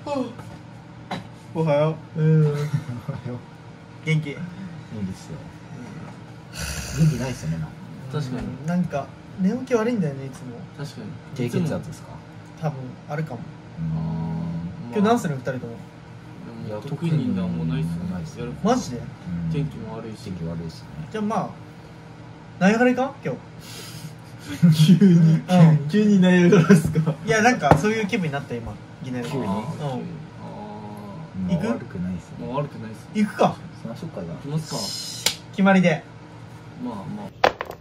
おはよう。元気？いいですよ。元気ないっすよね。 確かに。 なんか寝起き悪いんだよねいつも。 確かに。 低血圧ですか？ 多分あるかも。今日まあ何する2人とも？ いや特になんもないっすよ。 マジで？ 天気も悪いし。 天気悪いしね。 じゃあまあナイアガラ行かん今日。 急にナイアガラですか？ いやなんかそういう気分になった今いきなり。 急に。 行く？ 悪くないっすね。 もう悪くないっす。 行くか。 そんなそっかじゃ。 行きますか。 決まりで。 まあまあ。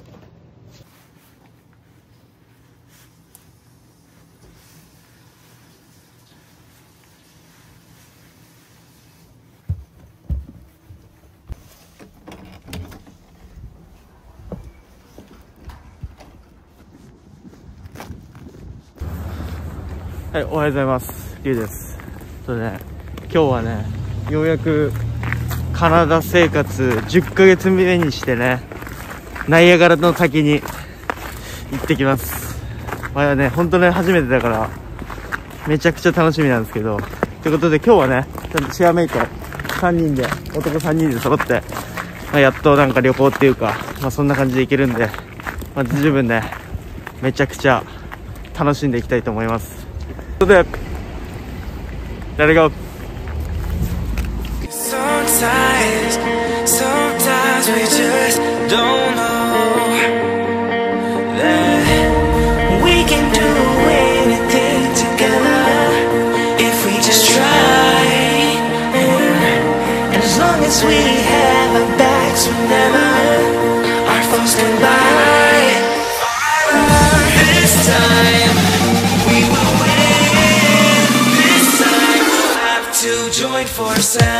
はい、おはようございます。リュウです。今日はね、ようやくカナダ生活10ヶ月目にしてね、ナイアガラの滝に行ってきます。まだね、本当ね、初めてだから、めちゃくちゃ楽しみなんですけど、ということで今日はね、ちゃんとシェアメイト3人で、男3人で揃って、やっとなんか旅行っていうか、そんな感じで行けるんで、十分ね、めちゃくちゃ楽しんでいきたいと思います。ということで、Let it go. Sometimes we just don't know that we can do anything together if we just try. And as long as we have our backs whenever our foes come by, this time we will win. This time we'll have to join forces.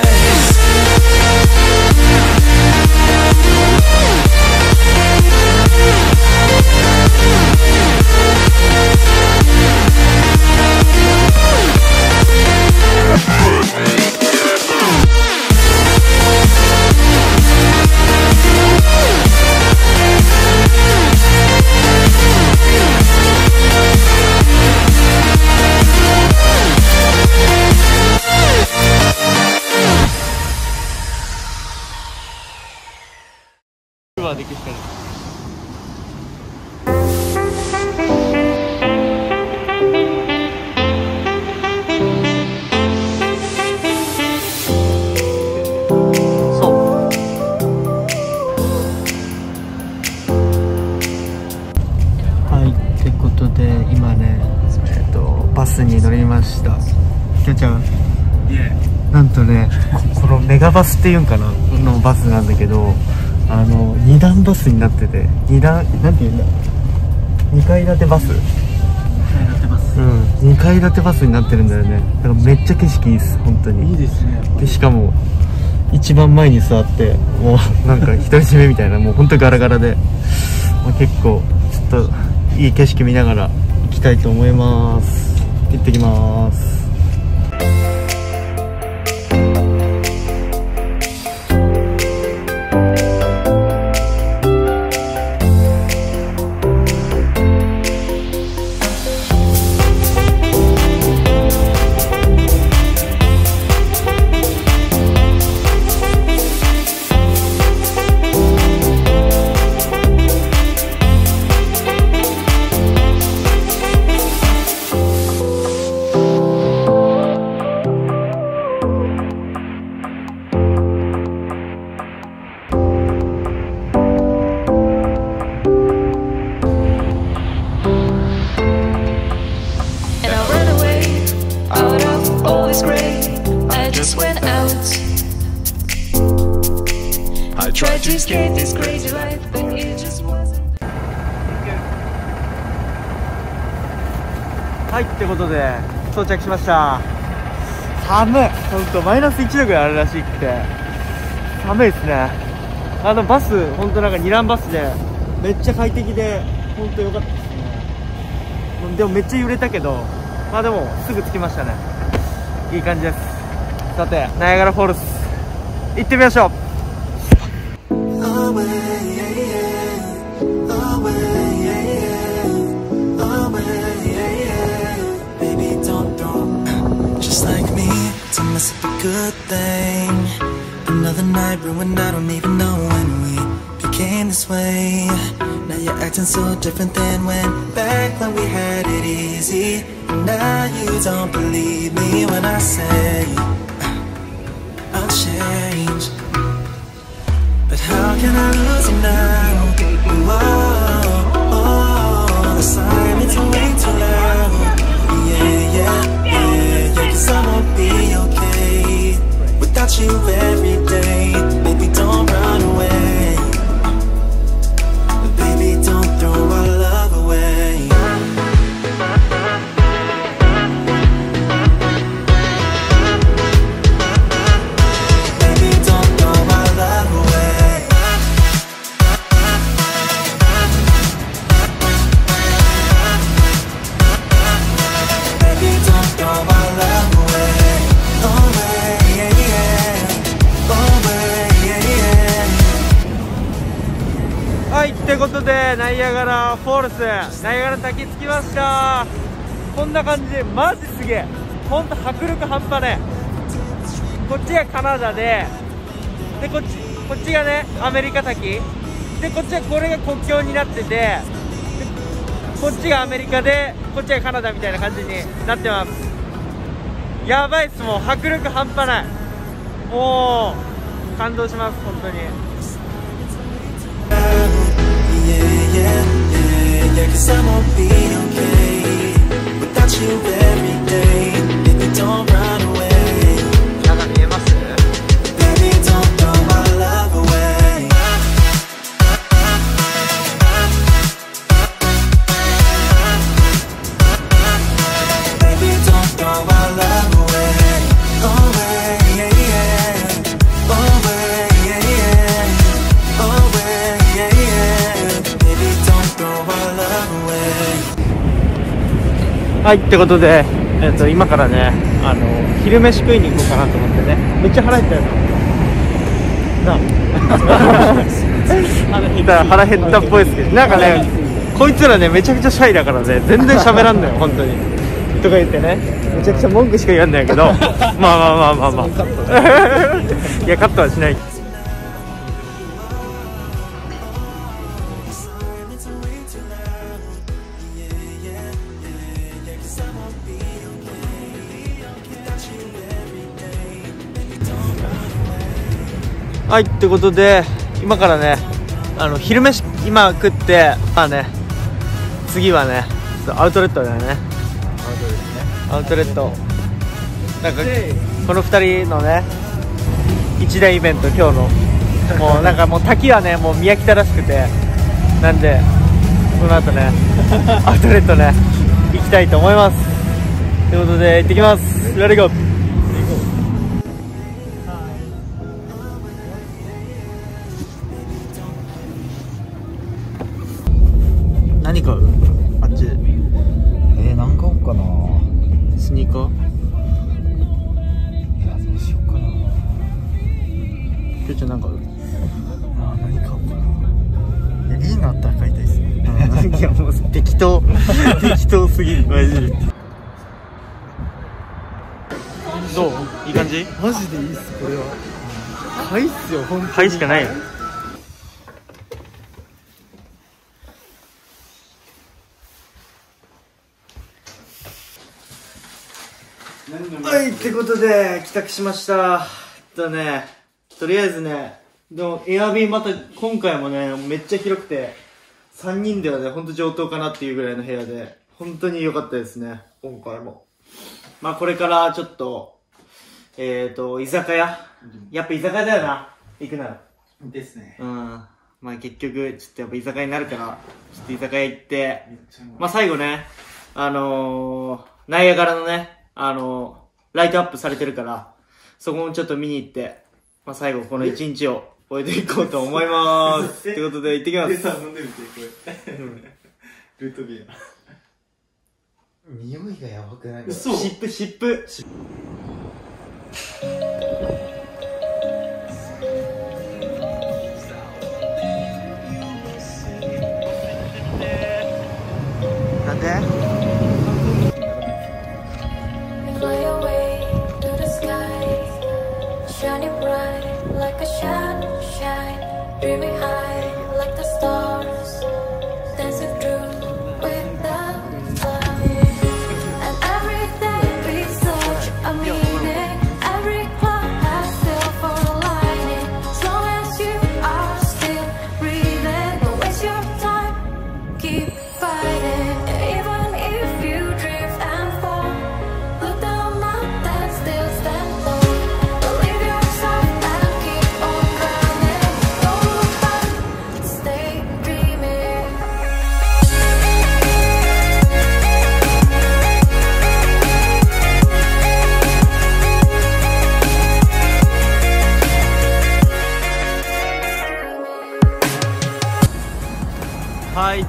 今ね、バスに乗りました。きょちゃん、なんとね、このメガバスっていうんかなのバスなんだけど、2段バスになってて、2段、なんていうんだ、2階建てバス、2階建てバスになってるんだよね。だからめっちゃ景色いいっす、本当に。いいですね。でしかも一番前に座って、もうなんか独り占めみたいな、もう本当ガラガラで、結構ちょっといい景色見ながら行きたいと思います。行ってきます。Tried to escape this crazy life, but it just wasn't. はい、ってことで到着しました。寒い、ほんとマイナス1度ぐらいあるらしくて寒いですね。バス、ほんとなんか2段バスでめっちゃ快適でほんと良かったですね。でもめっちゃ揺れたけど、でもすぐ着きましたね。いい感じです。さて、ナイアガラフォールズ行ってみましょう。Just like me. good thing. Another night ruined, I don't even know when we became this way. Now you're acting so different than back when we had it easy. And now you don't believe me when I say I'll change. But how can I lose you now? Whoa, the silence is way too loud. Yeah, 'cause I won't be okay without you every day. Baby, don't run away. Baby, don't throw our love away. Baby, don't throw our love away. Baby, don't throw our love away. Away, yeah, yeah. Away, yeah, yeah. はい、ってことでナイアガラフォールス、ナイアガラ滝着きました。こんな感じでマジすげえ、ほんと迫力半端ねえ。こっちがカナダでこっちがねアメリカ滝で、こっちはこれが国境になってて、でこっちがアメリカでこっちがカナダみたいな感じになってます。やばいっす、もう迫力半端ない。もう感動します本当に。 Yeah, 'cause I won't be okay without you every day. Baby, don't run away. 皆が見えます？ Baby, don't throw my love away. Baby, don't throw my love away. Away, yeah, yeah. Away, yeah, yeah. Away, yeah, yeah. Baby, don't throw my love away. はい、ってことで、今からね、昼飯食いに行こうかなと思ってね。めっちゃ腹減ったよな。腹減ったっぽいですけど、なんかね、こいつらね、めちゃくちゃシャイだからね、全然喋らんのよ、本当に。とか言ってね、めちゃくちゃ文句しか言わんのやけど、まあ。いや、カットはしない。はい、ってことで今からね昼飯今食って、まあね、次はねアウトレットだよね。アウトレットなんかこの2人のね一大イベント、今日のもうなんかもう滝はねもう見飽きたらしくて、なんでこの後ねアウトレットね行きたいと思います。ということで行ってきます。レッツゴー。何買う？あっちで何買おうかな。 スニーカー？ いや、どうしようかな。 きょうちゃん何買う？ 何買おうかな。いや、いいのあったら買いたいっすね。 いやもう適当すぎるマジで。どう？いい感じ？ マジでいいっす、これは。買いっすよ、ほんとに。 買いしかないよ。はい、ってことで帰宅しました。とりあえずね、でもエアビーまた今回もねめっちゃ広くて、3人ではねほんと上等かなっていうぐらいの部屋で本当に良かったですね、今回も。まあこれからちょっと居酒屋、やっぱ居酒屋だよな、行くならですね。 まあ結局ちょっとやっぱ居酒屋になるから、ちょっと居酒屋行って、まあ最後ねナイアガラのねライトアップされてるから、そこもちょっと見に行って、まあ、最後この一日を終えていこうと思います。ということで行ってきます。 飲んでみて、これ。ルートビア。 匂いがやばくない？ 嘘。 湿布。なんで Fly away to the skies.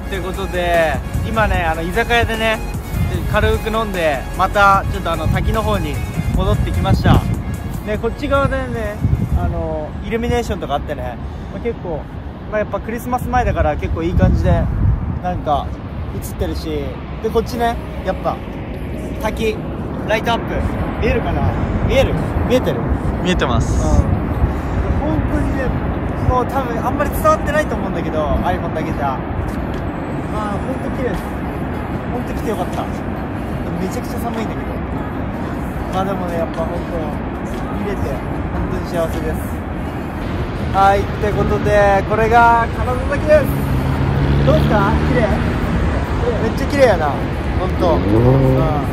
ってことで今ね居酒屋でね軽く飲んでまたちょっと滝の方に戻ってきました。でこっち側でねイルミネーションとかあってね、結構、やっぱクリスマス前だから結構いい感じでなんか映ってるし、でこっちねやっぱ滝ライトアップ見えるかな、見えてる、 見えてます。 本当にねもう多分あんまり伝わってないと思うんだけど iPhone だけじゃ本当綺麗です。本当来てよかった。めちゃくちゃ寒いんだけど、でもねやっぱ本当見れて本当に幸せです。はいってことでこれが金沢滝です。どうですか、綺麗、めっちゃ綺麗やな本当。なんて言えばいいん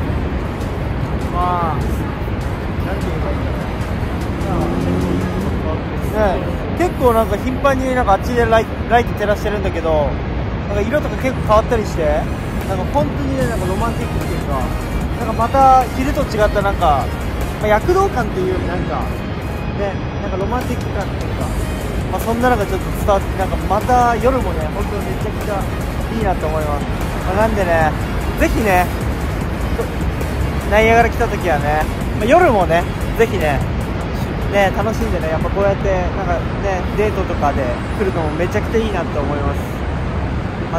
だろうね。結構なんか頻繁になんかあっちでライト照らしてるんだけど、なんか色とか結構変わったりして、なんか本当にねなんかロマンティックっていうか、なんかまた昼と違ったなんか、躍動感っていうよりなんかね、なんかロマンティック感っていうか、そんなのがちょっと伝わって、なんかまた夜もね本当にめちゃくちゃいいなと思います。なんでねぜひねナイアガラ来た時はね、夜もねぜひね楽しんでね、やっぱこうやってなんかねデートとかで来るのもめちゃくちゃいいなと思います。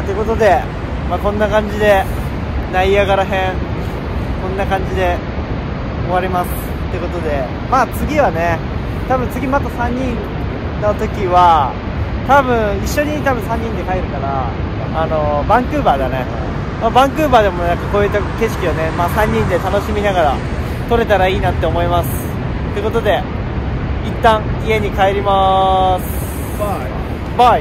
ということで、こんな感じでナイアガラ編こんな感じで終わります。ということで次はね多分次また3人の時は多分一緒に3人で帰るからバンクーバーだね。バンクーバーでもなんかこういった景色をね、3人で楽しみながら撮れたらいいなって思います。ということで一旦家に帰ります。バイ。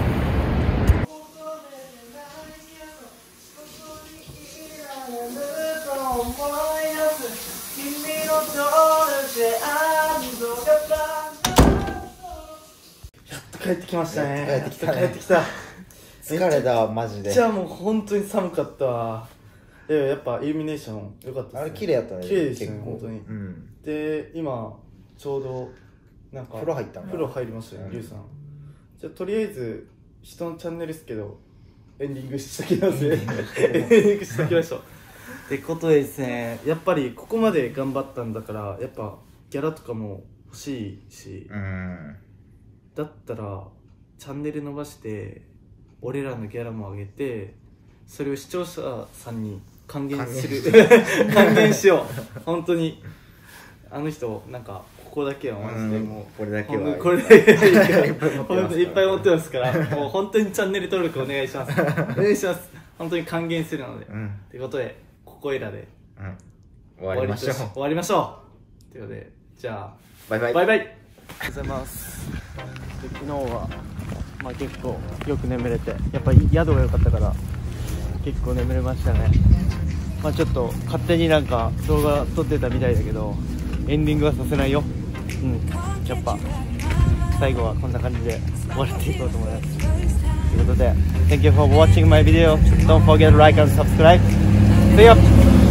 帰ってきましたね。帰ってきた。 疲れたマジで。 じゃあもう本当に寒かったわ。やっぱイルミネーション良かったですね。 あれ綺麗やったね。 綺麗ですね本当に。で今ちょうどなんか風呂入ったの。 風呂入りましたよ、リュウさん。じゃあとりあえず人のチャンネルですけどエンディングしときますね。エンディングしときましょう。ってことでですね、やっぱりここまで頑張ったんだからやっぱギャラとかも欲しいし、だったらチャンネル伸ばして俺らのギャラも上げてそれを視聴者さんに還元する還元しよう。本当にあの人なんかここだけはマジでもうこれだけはいっぱい持ってますからもう本当にチャンネル登録お願いします。お願いします。本当に還元するので、ということでここいらで終わりましょう。 終わりましょう。ということでじゃあバイバイ。 ありがとうございます。昨日は結構よく眠れて、やっぱり宿が良かったから結構眠れましたね。ちょっと勝手になんか動画撮ってたみたいだけどエンディングはさせないよ。やっぱ最後はこんな感じで終わっていこうと思います。ということで Thank you for watching my video. Don't forget to like and subscribe. See ya.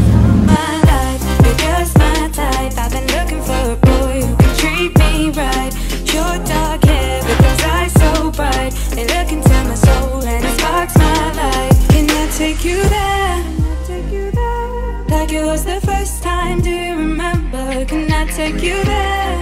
I've been looking for a boy who can treat me right. Your dark hair with those eyes so bright, they look into my soul and it sparks my life. Can I take you there? Like it was the first time, do you remember? Can I take you there?